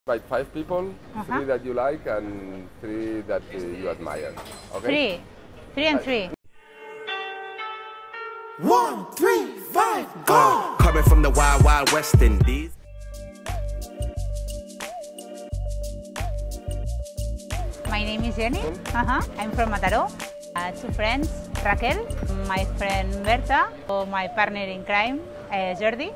Invite 5 people, 3 that you like and 3 that you admire. Okay? 3 and 3. 1, 3, 5, go! Coming from the wild, wild West Indies. My name is Jenny. I'm from Mataró. 2 friends, Raquel, my friend Berta, my partner in crime, Jordi.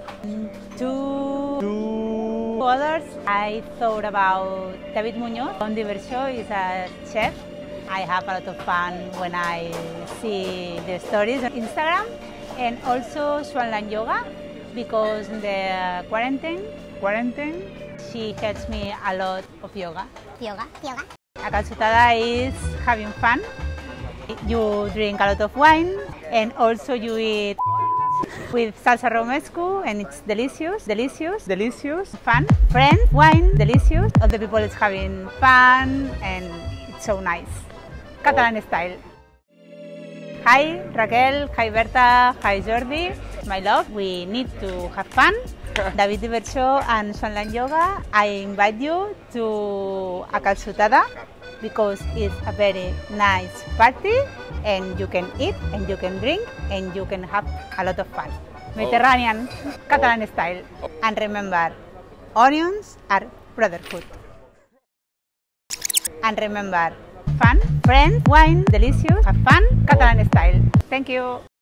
2 others. I thought about David Muñoz. On the show is a chef. I have a lot of fun when I see the stories on Instagram, and also Swanland Yoga, because in the quarantine, she helps me a lot of yoga. A calçotada is having fun. You drink a lot of wine, and also you eat with salsa romesco, and it's delicious. Fun, friends, wine, delicious. All the people is having fun, and it's so nice. Catalan style. Hi Raquel, hi Berta, hi Jordi. My love, we need to have fun. David Show and Swanland Yoga, I invite you to a calçotada because it's a very nice party, and you can eat and you can drink and you can have a lot of fun. Mediterranean, Catalan style. And remember, onions are brotherhood. And remember, fun, friends, wine, delicious, have fun, Catalan style. Thank you.